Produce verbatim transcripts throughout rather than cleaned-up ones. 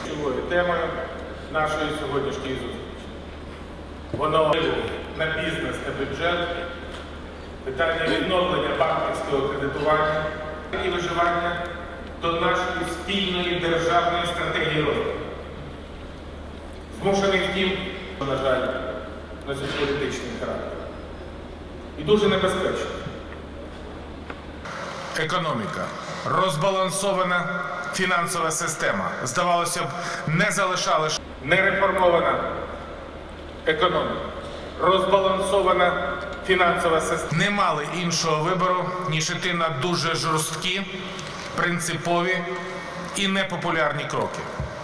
ключовою темою нашої сьогоднішньої зустрічі. Воно на бізнес та бюджет, питання відновлення банківського кредитування і виживання до нашої спільної державної стратегії розвитку. Змушений втім, на жаль, носить політичний характер. І дуже небезпечно. Економіка. Розбалансована фінансова система. Здавалося б, не залишали нереформована економіка. Розбалансована фінансова система. Не мали іншого вибору, ніж іти на дуже жорсткі, принципові і непопулярні кроки.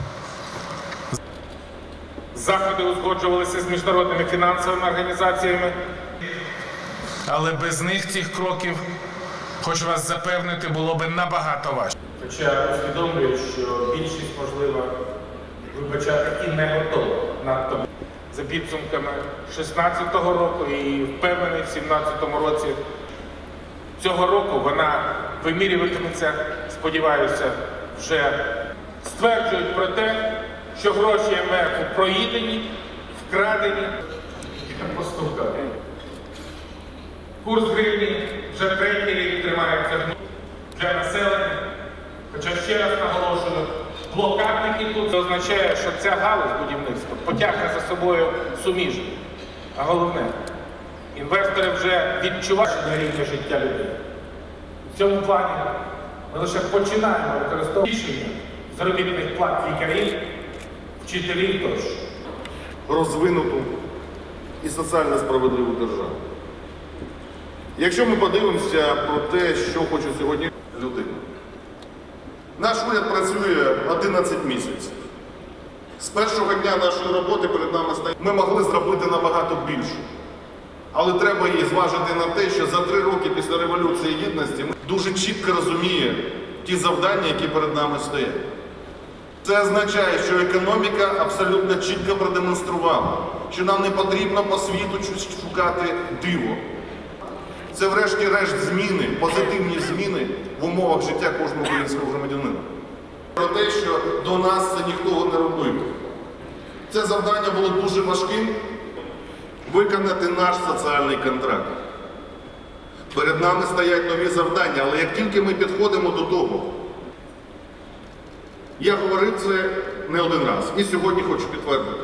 Заходи узгоджувалися з міжнародними фінансовими організаціями, але без них цих кроків, хочу вас запевнити, було б набагато важче. Хоча усвідомлюю, що більшість, можливо, вибачати і не готова надто. За підсумками шістнадцятого року і впевнений в сімнадцятому році цього року вона вимірюватиметься, сподіваюся, вже стверджують про те, що гроші ем ве ефу проїдені, вкрадені. Постукав. Курс гривні вже третій рік тримається для населення. Хоча ще раз наголошую, блокадники тут означає, що ця галузь будівництва потягне за собою суміжні. А головне, інвестори вже відчувають рівня життя людей. В цьому плані ми лише починаємо використовувати рішення заробітних плат лікарів, вчителів тощо. Розвинуту і соціально справедливу державу. Якщо ми подивимося про те, що хоче сьогодні людина. Наш уряд працює одинадцять місяців. З першого дня нашої роботи перед нами стоїть. Ми могли зробити набагато більше. Але треба її зважити на те, що за три роки після Революції Гідності ми дуже чітко розуміємо ті завдання, які перед нами стоять. Це означає, що економіка абсолютно чітко продемонструвала, що нам не потрібно по світу шукати диво. Це врешті-решт зміни, позитивні зміни в умовах життя кожного українського громадянина. Про те, що до нас це ніхто не робив. Це завдання було дуже важким – виконати наш соціальний контракт. Перед нами стоять нові завдання, але як тільки ми підходимо до того, я говорив це не один раз і сьогодні хочу підтвердити.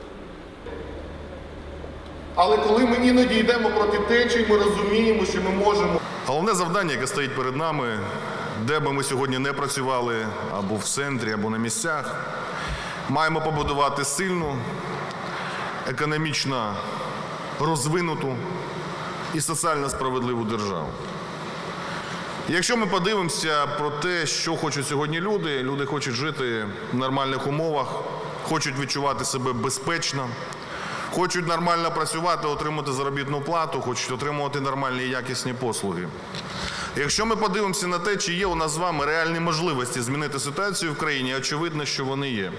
Але коли ми іноді йдемо проти течії, ми розуміємо, що ми можемо. Головне завдання, яке стоїть перед нами, де би ми сьогодні не працювали, або в центрі, або на місцях, маємо побудувати сильну, економічно розвинуту і соціально справедливу державу. Якщо ми подивимося про те, що хочуть сьогодні люди, люди хочуть жити в нормальних умовах, хочуть відчувати себе безпечно, хочуть нормально працювати, отримати заробітну плату, хочуть отримувати нормальні і якісні послуги. Якщо ми подивимося на те, чи є у нас з вами реальні можливості змінити ситуацію в країні, очевидно, що вони є.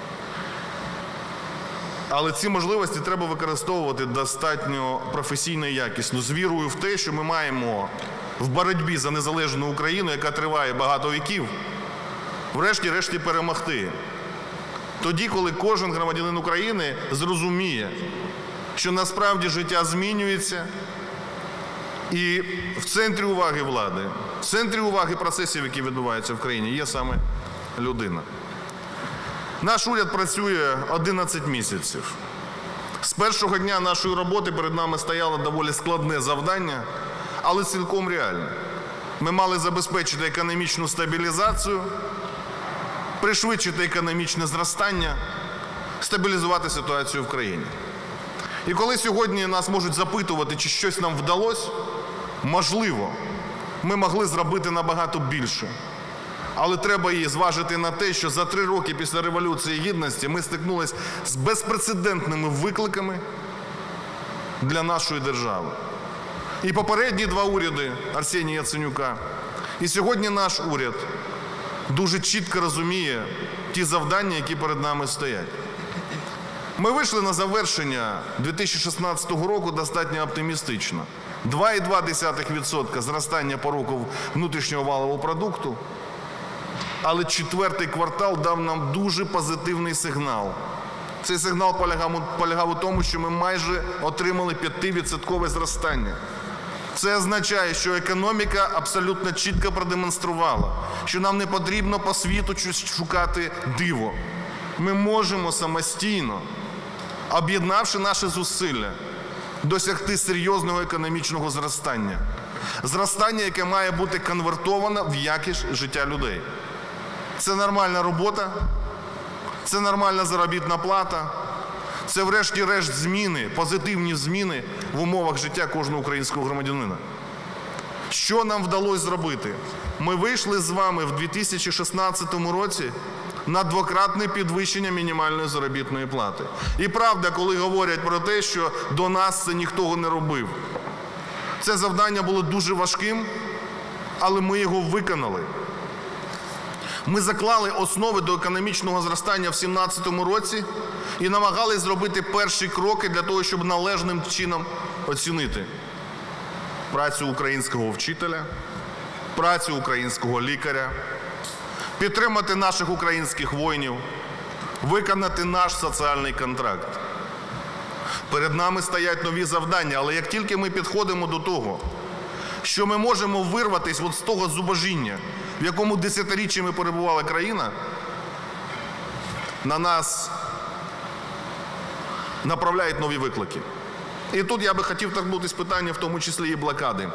Але ці можливості треба використовувати достатньо професійно і якісно, з вірою в те, що ми маємо в боротьбі за незалежну Україну, яка триває багато віків, врешті-решті перемогти. Тоді, коли кожен громадянин України зрозуміє, що насправді життя змінюється, і в центрі уваги влади, в центрі уваги процесів, які відбуваються в країні, є саме людина. Наш уряд працює одинадцять місяців. З першого дня нашої роботи перед нами стояло доволі складне завдання, але цілком реальне. Ми мали забезпечити економічну стабілізацію, пришвидшити економічне зростання, стабілізувати ситуацію в країні. І коли сьогодні нас можуть запитувати, чи щось нам вдалося, можливо, ми могли зробити набагато більше. Але треба її зважити на те, що за три роки після Революції Гідності ми стикнулися з безпрецедентними викликами для нашої держави. І попередні два уряди Арсенія Яценюка, і сьогодні наш уряд дуже чітко розуміє ті завдання, які перед нами стоять. Ми вийшли на завершення дві тисячі шістнадцятого року достатньо оптимістично. два цілих дві десятих відсотка зростання по року внутрішнього валового продукту, Але четвертий квартал дав нам дуже позитивний сигнал. Цей сигнал полягав, полягав у тому, що ми майже отримали п'ятивідсоткове зростання. Це означає, що економіка абсолютно чітко продемонструвала, що нам не потрібно по світу шукати диво. Ми можемо самостійно, об'єднавши наші зусилля, досягти серйозного економічного зростання. Зростання, яке має бути конвертовано в якість життя людей. Це нормальна робота, це нормальна заробітна плата, це врешті-решт зміни, позитивні зміни в умовах життя кожного українського громадянина. Що нам вдалося зробити? Ми вийшли з вами в дві тисячі шістнадцятому році на двократне підвищення мінімальної заробітної плати. І правда, коли говорять про те, що до нас це ніхто не робив. Це завдання було дуже важким, але ми його виконали. Ми заклали основи до економічного зростання в дві тисячі сімнадцятому році і намагалися зробити перші кроки для того, щоб належним чином оцінити працю українського вчителя, працю українського лікаря, підтримати наших українських воїнів, виконати наш соціальний контракт. Перед нами стоять нові завдання, але як тільки ми підходимо до того, що ми можемо вирватися от з того зубожіння, в якому десятиріччями перебувала країна, на нас направляють нові виклики. І тут я би хотів торкнутися питання, в тому числі і блокади.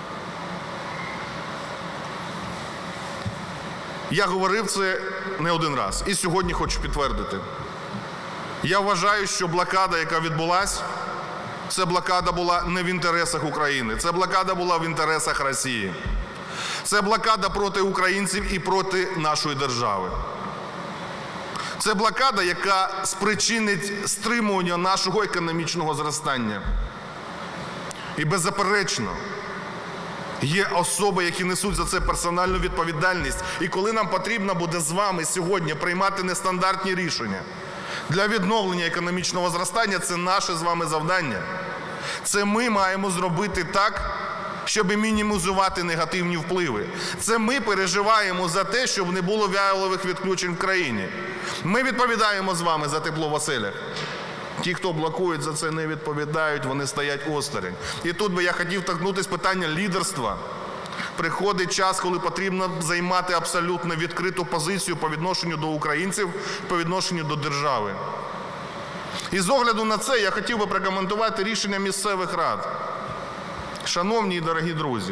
Я говорив це не один раз, і сьогодні хочу підтвердити. Я вважаю, що блокада, яка відбулась, це блокада була не в інтересах України, це блокада була в інтересах Росії. Це блокада проти українців і проти нашої держави. Це блокада, яка спричинить стримування нашого економічного зростання. І беззаперечно, є особи, які несуть за це персональну відповідальність. І коли нам потрібно буде з вами сьогодні приймати нестандартні рішення для відновлення економічного зростання, це наше з вами завдання. Це ми маємо зробити так, щоб мінімізувати негативні впливи. Це ми переживаємо за те, щоб не було віялових відключень в країні. Ми відповідаємо з вами за тепло в оселях. Ті, хто блокують, за це не відповідають, вони стоять осторонь. І тут би я хотів торкнутися питання лідерства. Приходить час, коли потрібно займати абсолютно відкриту позицію по відношенню до українців, по відношенню до держави. І з огляду на це я хотів би прокоментувати рішення місцевих рад. Шановні і дорогі друзі,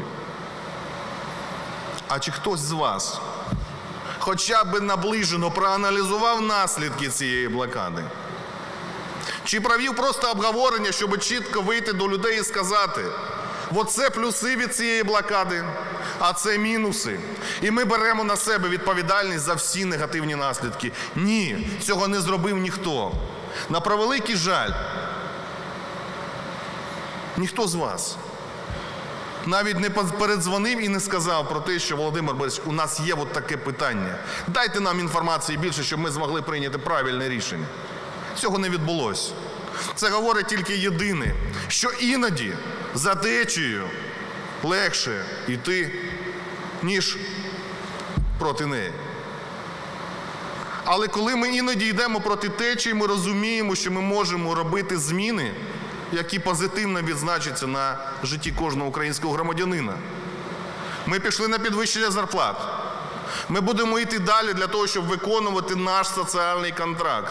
а чи хтось з вас хоча б наближено проаналізував наслідки цієї блокади? Чи провів просто обговорення, щоб чітко вийти до людей і сказати, оце плюси від цієї блокади, а це мінуси. І ми беремо на себе відповідальність за всі негативні наслідки. Ні, цього не зробив ніхто. На превеликий жаль, ніхто з вас навіть не передзвонив і не сказав про те, що, Володимир Борисович, у нас є от таке питання. Дайте нам інформації більше, щоб ми змогли прийняти правильне рішення. Цього не відбулося. Це говорить тільки єдине, що іноді за течією легше йти, ніж проти неї. Але коли ми іноді йдемо проти течії, ми розуміємо, що ми можемо робити зміни, які позитивно відзначаться на житті кожного українського громадянина. Ми пішли на підвищення зарплат. Ми будемо йти далі для того, щоб виконувати наш соціальний контракт.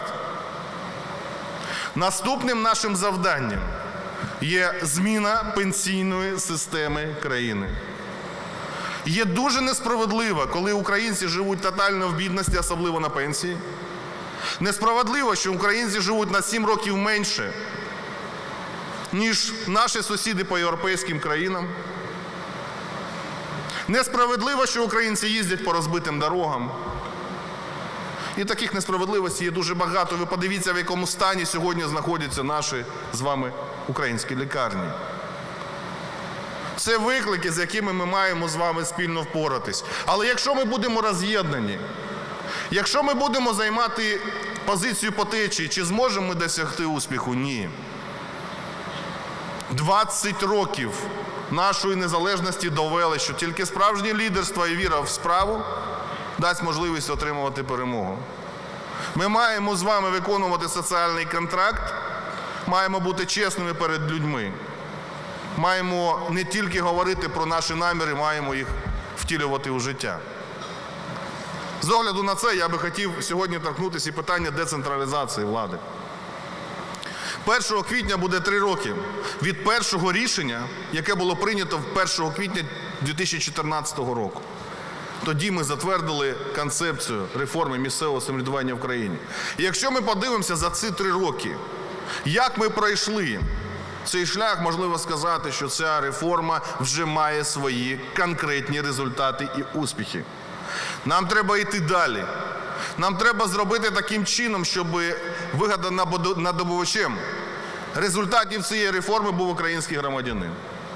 Наступним нашим завданням є зміна пенсійної системи країни. Є дуже несправедливо, коли українці живуть тотально в бідності, особливо на пенсії. Несправедливо, що українці живуть на сім років менше, ніж наші сусіди по європейським країнам. Несправедливо, що українці їздять по розбитим дорогам. І таких несправедливостей є дуже багато. Ви подивіться, в якому стані сьогодні знаходяться наші з вами українські лікарні. Це виклики, з якими ми маємо з вами спільно впоратись. Але якщо ми будемо роз'єднані, якщо ми будемо займати позицію по течії, чи зможемо ми досягти успіху? Ні. двадцять років нашої незалежності довели, що тільки справжнє лідерство і віра в справу дасть можливість отримувати перемогу. Ми маємо з вами виконувати соціальний контракт, маємо бути чесними перед людьми. Маємо не тільки говорити про наші наміри, маємо їх втілювати у життя. З огляду на це я би хотів сьогодні торкнутися і питання децентралізації влади. першого квітня буде три роки від першого рішення, яке було прийнято першого квітня дві тисячі чотирнадцятого року. Тоді ми затвердили концепцію реформи місцевого самоврядування в країні. І якщо ми подивимося за ці три роки, як ми пройшли цей шлях, можливо сказати, що ця реформа вже має свої конкретні результати і успіхи. Нам треба йти далі. Нам треба зробити таким чином, щоб вигадано надобувачем результатів цієї реформи був український громадянин.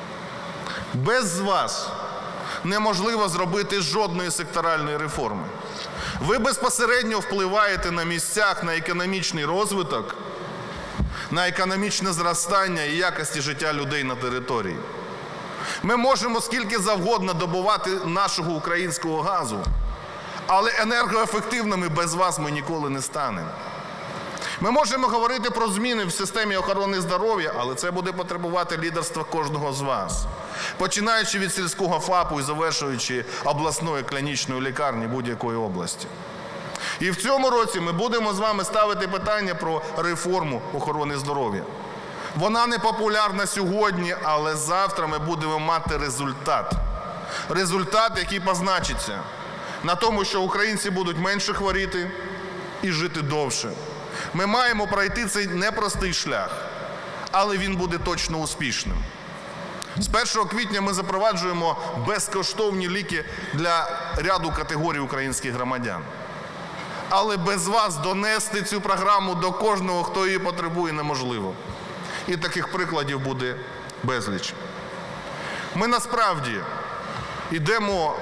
Без вас неможливо зробити жодної секторальної реформи. Ви безпосередньо впливаєте на місцях на економічний розвиток, на економічне зростання і якості життя людей на території. Ми можемо скільки завгодно добувати нашого українського газу, але енергоефективними без вас ми ніколи не станемо. Ми можемо говорити про зміни в системі охорони здоров'я, але це буде потребувати лідерства кожного з вас. Починаючи від сільського ФАПу і завершуючи обласною клінічною лікарні будь-якої області. І в цьому році ми будемо з вами ставити питання про реформу охорони здоров'я. Вона не популярна сьогодні, але завтра ми будемо мати результат. Результат, який позначиться на тому, що українці будуть менше хворіти і жити довше. Ми маємо пройти цей непростий шлях, але він буде точно успішним. З першого квітня ми запроваджуємо безкоштовні ліки для ряду категорій українських громадян. Але без вас донести цю програму до кожного, хто її потребує, неможливо. І таких прикладів буде безліч. Ми насправді йдемо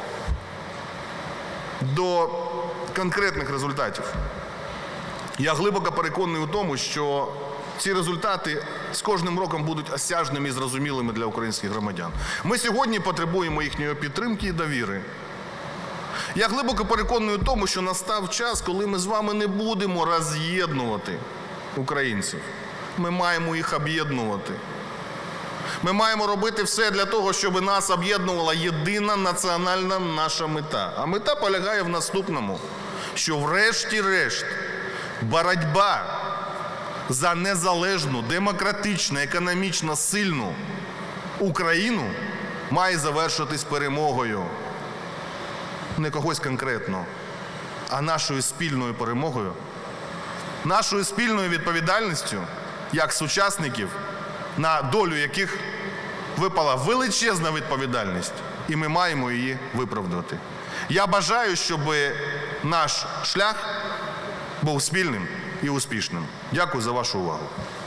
до конкретних результатів. Я глибоко переконаний у тому, що ці результати з кожним роком будуть осяжними і зрозумілими для українських громадян. Ми сьогодні потребуємо їхньої підтримки і довіри. Я глибоко переконаний у тому, що настав час, коли ми з вами не будемо роз'єднувати українців. Ми маємо їх об'єднувати. Ми маємо робити все для того, щоб нас об'єднувала єдина національна наша мета. А мета полягає в наступному, що врешті-решт боротьба за незалежну, демократичну, економічно сильну Україну має завершитись перемогою. Не когось конкретно, а нашою спільною перемогою, нашою спільною відповідальністю, як сучасників, на долю яких випала величезна відповідальність, і ми маємо її виправдати. Я бажаю, щоб наш шлях був спільним і успішним. Дякую за вашу увагу.